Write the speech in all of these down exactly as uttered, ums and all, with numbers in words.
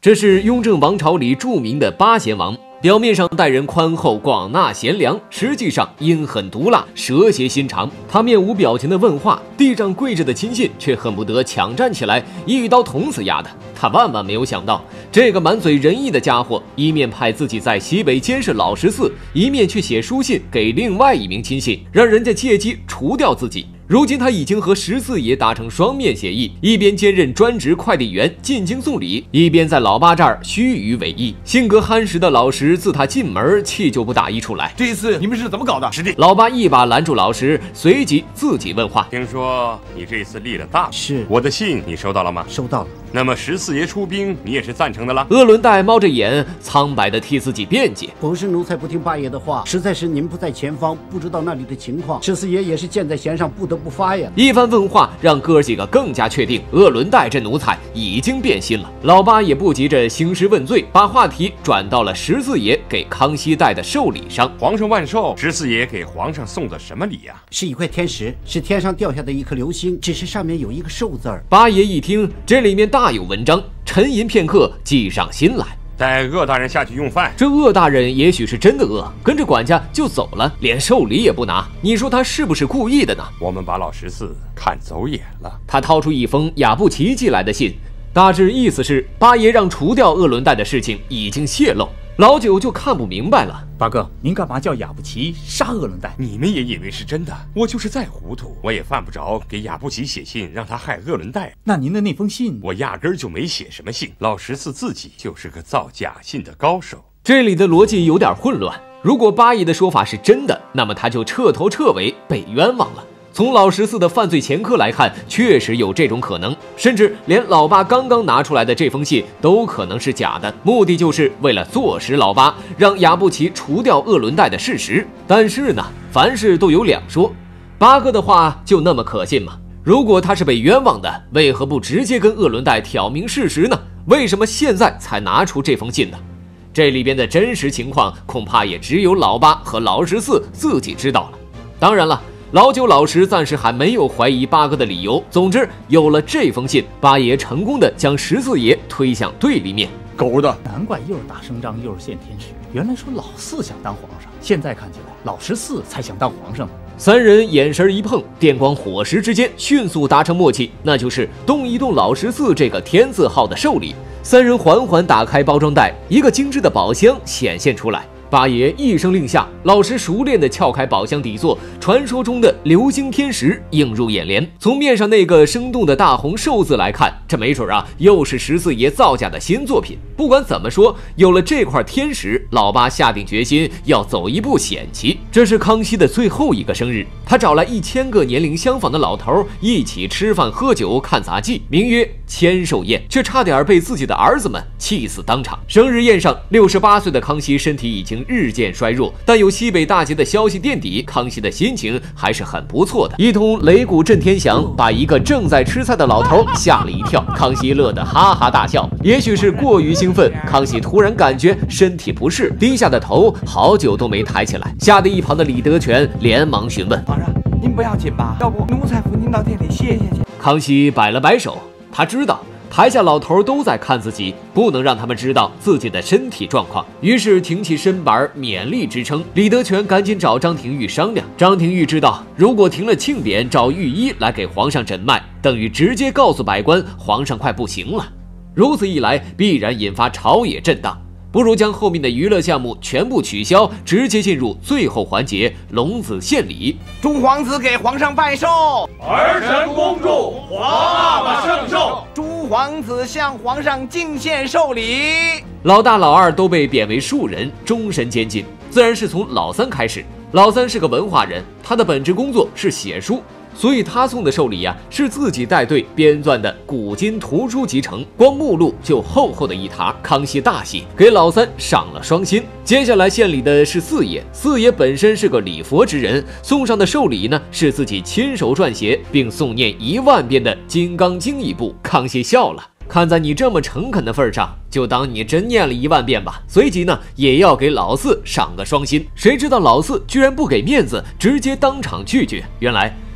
这是雍正王朝里著名的八贤王，表面上待人宽厚、广纳贤良，实际上阴狠毒辣、蛇蝎心肠。他面无表情地问话，地上跪着的亲信却恨不得抢站起来一刀捅死丫的。他万万没有想到，这个满嘴仁义的家伙，一面派自己在西北监视老十四，一面却写书信给另外一名亲信，让人家借机除掉自己。如今他已经和十四爷达成双面协议，一边兼任专职快递员进京送礼，一边在老八这儿虚与委蛇。性格憨实的老石自他进门气就不打一处来。 这一次你们是怎么搞的？师弟， 老八一把拦住老石，随即自己问话： 听说你这次立了大功， 是我的信你收到了吗？ 收到了。 那么十四爷出兵，你也是赞成的了？ 鄂伦岱猫着眼，苍白的替自己辩解： 不是奴才不听八爷的话，实在是您不在前方，不知道那里的情况。十四爷也是箭在弦上，不得不发呀。 一番问话让哥几个更加确定鄂伦岱这奴才已经变心了。老八也不急着兴师问罪，把话题转到了十四爷给康熙带的寿礼上。 皇上万寿！十四爷给皇上送的什么礼呀、啊？ 是一块天石，是天上掉下的一颗流星，只是上面有一个寿字儿。 八爷一听，这里面大有文章，沉吟片刻，记上心来。 带鄂大人下去用饭。 这鄂大人也许是真的饿，跟着管家就走了，连寿礼也不拿。你说他是不是故意的呢？ 我们把老十四看走眼了。 他掏出一封雅布奇寄来的信，大致意思是八爷让除掉鄂伦岱的事情已经泄露。老九就看不明白了。 八哥，您干嘛叫雅布奇杀鄂伦岱？ 你们也以为是真的？我就是再糊涂，我也犯不着给雅布奇写信让他害鄂伦岱。 那您的那封信， 我压根儿就没写什么信。老十四自己就是个造假信的高手。 这里的逻辑有点混乱。如果八爷的说法是真的，那么他就彻头彻尾被冤枉了。从老十四的犯罪前科来看，确实有这种可能，甚至连老八刚刚拿出来的这封信都可能是假的，目的就是为了坐实老八让雅布奇除掉鄂伦岱的事实。但是呢，凡事都有两说，八哥的话就那么可信吗？如果他是被冤枉的，为何不直接跟鄂伦岱挑明事实呢？为什么现在才拿出这封信呢？这里边的真实情况恐怕也只有老八和老十四自己知道了。当然了，老九老十暂时还没有怀疑八哥的理由。总之，有了这封信，八爷成功的将十四爷推向对立面。 狗的，难怪又是打胜仗又是献天使。原来说老四想当皇上，现在看起来老十四才想当皇上。 三人眼神一碰，电光火石之间迅速达成默契，那就是动一动老十四这个天字号的寿礼。三人缓缓打开包装袋，一个精致的宝箱显现出来。八爷一声令下，老石熟练地撬开宝箱底座，传说中的流星天石映入眼帘。从面上那个生动的大红寿字来看，这没准啊又是十四爷造假的新作品。不管怎么说，有了这块天石，老八下定决心要走一步险棋。这是康熙的最后一个生日，他找来一千个年龄相仿的老头一起吃饭喝酒看杂技，名曰千寿宴，却差点被自己的儿子们气死当场。生日宴上，六十八岁的康熙身体已经日渐衰弱，但有西北大捷的消息垫底，康熙的心情还是很不错的。一通擂鼓震天响，把一个正在吃菜的老头吓了一跳，康熙乐得哈哈大笑。也许是过于兴奋，康熙突然感觉身体不适，低下的头好久都没抬起来，吓得一旁的李德全连忙询问： 皇上，您不要紧吧？要不奴才扶您到店里歇歇去。 康熙摆了摆手，他知道台下老头都在看自己，不能让他们知道自己的身体状况，于是挺起身板勉力支撑。李德全赶紧找张廷玉商量，张廷玉知道如果停了庆典，找御医来给皇上诊脉，等于直接告诉百官皇上快不行了。如此一来，必然引发朝野震荡，不如将后面的娱乐项目全部取消，直接进入最后环节龙子献礼。 诸皇子给皇上拜寿， 儿臣恭祝皇阿玛圣寿。 诸皇子向皇上敬献寿礼。 老大老二都被贬为庶人，终身监禁，自然是从老三开始。老三是个文化人，他的本职工作是写书，所以他送的寿礼呀、啊，是自己带队编撰的古今图书集成，光目录就厚厚的一沓。康熙大喜，给老三上了双薪。接下来献礼的是四爷，四爷本身是个礼佛之人，送上的寿礼呢是自己亲手撰写并诵念一万遍的《金刚经》一部。康熙笑了，看在你这么诚恳的份上，就当你真念了一万遍吧。随即呢，也要给老四上个双薪。谁知道老四居然不给面子，直接当场拒绝。原来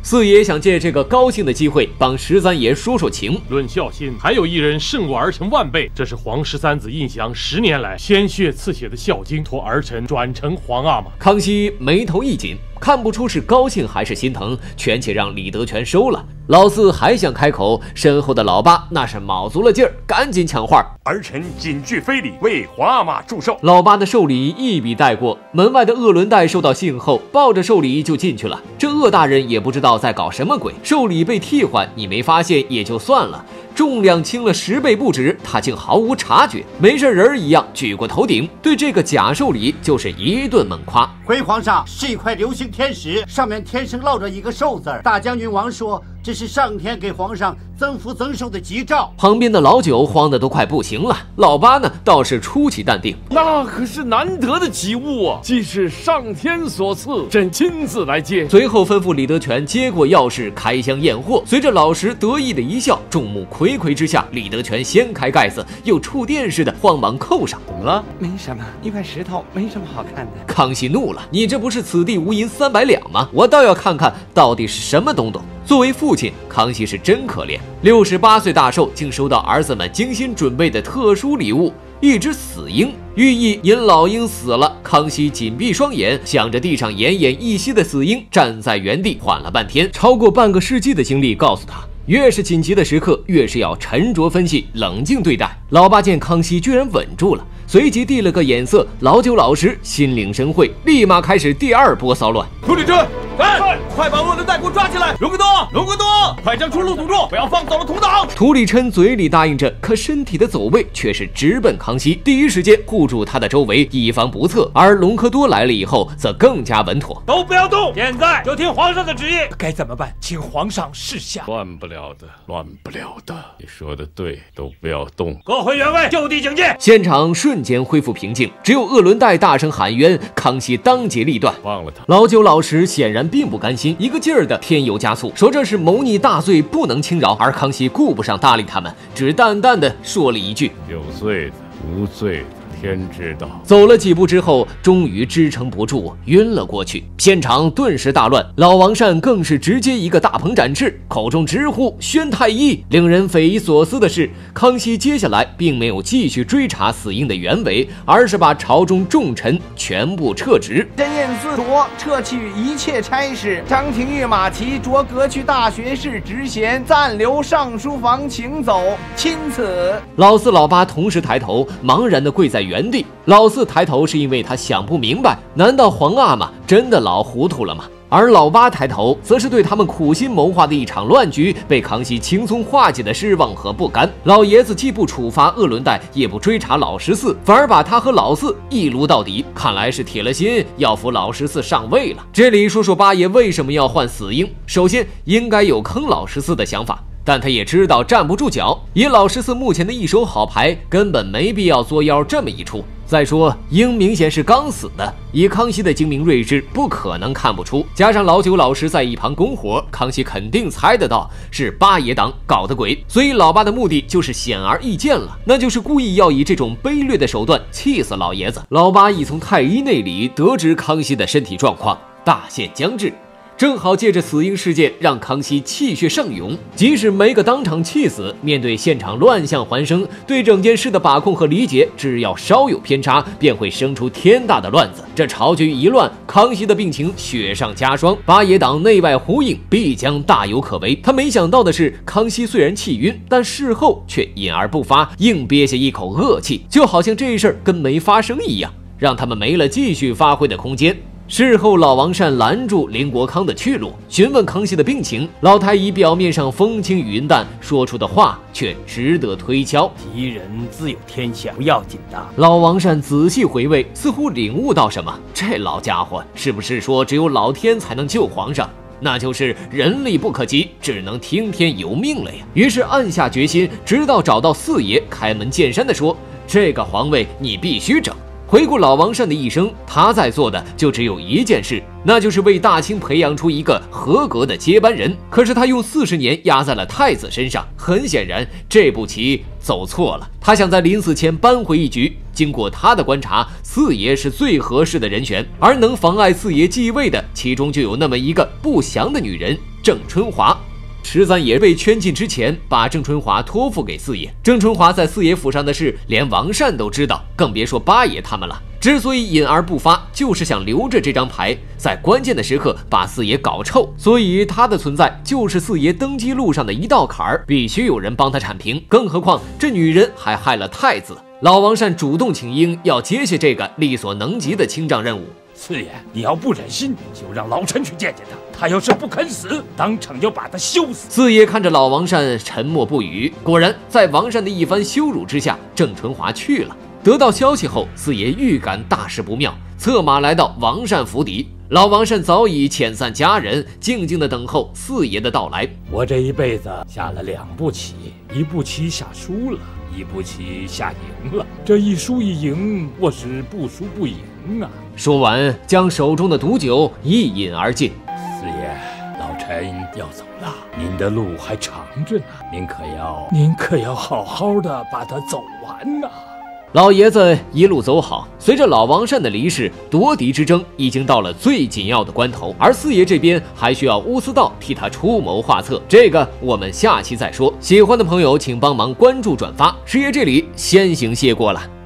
四爷想借这个高兴的机会帮十三爷说说情。 论孝心，还有一人胜我儿臣万倍，这是皇十三子胤祥十年来鲜血刺血的孝经，托儿臣转承皇阿玛。 康熙眉头一紧，看不出是高兴还是心疼，权且让李德全收了。老四还想开口，身后的老八那是卯足了劲儿，赶紧抢话： 儿臣谨具非礼，为皇阿玛祝寿。 老八的寿礼一笔带过，门外的鄂伦岱收到信后，抱着寿礼就进去了。这鄂大人也不知道在搞什么鬼，寿礼被替换，你没发现也就算了，重量轻了十倍不止，他竟毫无察觉，没事人一样举过头顶，对这个假寿礼就是一顿猛夸。 回皇上，是一块流星天石，上面天生烙着一个寿字儿。大将军王说，这是上天给皇上增福增寿的吉兆。 旁边的老九慌得都快不行了，老八呢倒是出奇淡定。 那可是难得的吉物啊，既是上天所赐，朕亲自来接。 随后吩咐李德全接过钥匙，开箱验货。随着老石得意的一笑，众目睽睽之下，李德全掀开盖子，又触电似的慌忙扣上。 怎么了？没什么，一块石头，没什么好看的。 康熙怒了：“你这不是此地无银三百两吗？我倒要看看到底是什么东东。”作为父亲，康熙是真可怜。六十八岁大寿，竟收到儿子们精心准备的特殊礼物——一只死鹰，寓意因老鹰死了。康熙紧闭双眼，想着地上奄奄一息的死鹰，站在原地缓了半天。超过半个世纪的经历告诉他，越是紧急的时刻，越是要沉着分析，冷静对待。老八见康熙居然稳住了，随即递了个眼色，老九老实，心领神会，立马开始第二波骚乱。 涂里真，来，快把鄂伦岱给我抓起来！龙哥多，龙哥多，快将出路堵住，不要放走了同党！ 涂里琛嘴里答应着，可身体的走位却是直奔康熙，第一时间护住他的周围，以防不测。而隆科多来了以后，则更加稳妥。 都不要动，现在就听皇上的旨意。 该怎么办？请皇上示下。 乱不了的，乱不了的。你说的对，都不要动。 各回原位，就地警戒。 现场瞬间恢复平静，只有鄂伦岱大声喊冤，康熙当机立断， 忘了他。 老九老石显然并不甘心，一个劲儿的添油加醋，说这是谋逆大罪，不能轻饶。而康熙顾不上搭理他们，只淡淡的说了一句：“ 有罪的，无罪的。”天知道。 走了几步之后，终于支撑不住，晕了过去。现场顿时大乱，老王善更是直接一个大鹏展翅，口中直呼宣太医。令人匪夷所思的是，康熙接下来并没有继续追查死因的原委，而是把朝中重臣全部撤职。 真验司着撤去一切差事，张廷玉马齐着革去大学士职衔，暂留上书房请走，钦此。 老四老八同时抬头，茫然地跪在原地。老四抬头是因为他想不明白，难道皇阿玛真的老糊涂了吗？而老八抬头，则是对他们苦心谋划的一场乱局被康熙轻松化解的失望和不甘。老爷子既不处罚鄂伦岱，也不追查老十四，反而把他和老四一撸到底，看来是铁了心要扶老十四上位了。这里说说八爷为什么要换死鹰，首先应该有坑老十四的想法，但他也知道站不住脚，以老十四目前的一手好牌，根本没必要作妖这么一出。再说鹰明显是刚死的，以康熙的精明睿智，不可能看不出。加上老九老十在一旁拱火，康熙肯定猜得到是八爷党搞的鬼，所以老八的目的就是显而易见了，那就是故意要以这种卑劣的手段气死老爷子。老八已从太医那里得知康熙的身体状况，大限将至。正好借着死鹰事件让康熙气血上涌，即使没个当场气死，面对现场乱象环生，对整件事的把控和理解，只要稍有偏差，便会生出天大的乱子。这朝局一乱，康熙的病情雪上加霜，八爷党内外呼应，必将大有可为。他没想到的是，康熙虽然气晕，但事后却隐而不发，硬憋下一口恶气，就好像这事儿跟没发生一样，让他们没了继续发挥的空间。事后，老王善拦住林国康的去路，询问康熙的病情。老太医表面上风轻云淡，说出的话却值得推敲。 敌人自有天相，不要紧的。 老王善仔细回味，似乎领悟到什么。这老家伙是不是说只有老天才能救皇上？那就是人力不可及，只能听天由命了呀。于是暗下决心，直到找到四爷，开门见山地说：“这个皇位你必须整。”回顾老王善的一生，他在做的就只有一件事，那就是为大清培养出一个合格的接班人。可是他用四十年压在了太子身上，很显然这步棋走错了。他想在临死前扳回一局。经过他的观察，四爷是最合适的人选，而能妨碍四爷继位的，其中就有那么一个不祥的女人。 郑春华。十三爷被圈禁之前，把郑春华托付给四爷。郑春华在四爷府上的事，连王善都知道，更别说八爷他们了。之所以隐而不发，就是想留着这张牌，在关键的时刻把四爷搞臭。所以他的存在就是四爷登基路上的一道坎儿，必须有人帮他铲平。更何况这女人还害了太子。老王善主动请缨，要接下这个力所能及的清障任务。 四爷，你要不忍心，就让老臣去见见他。他要是不肯死，当场就把他羞死。 四爷看着老王善沉默不语，果然在王善的一番羞辱之下，郑春华去了。得到消息后，四爷预感大事不妙，策马来到王善府邸。老王善早已遣散家人，静静地等候四爷的到来。 我这一辈子下了两步棋，一步棋下输了，一步棋下赢了。这一输一赢，我是不输不赢啊！ 说完，将手中的毒酒一饮而尽。 四爷，老臣要走了，您的路还长着呢，您可要，您可要好好的把它走完呐！ 老爷子一路走好。随着老王善的离世，夺嫡之争已经到了最紧要的关头，而四爷这边还需要乌思道替他出谋划策，这个我们下期再说。喜欢的朋友请帮忙关注转发，师爷这里先行谢过了。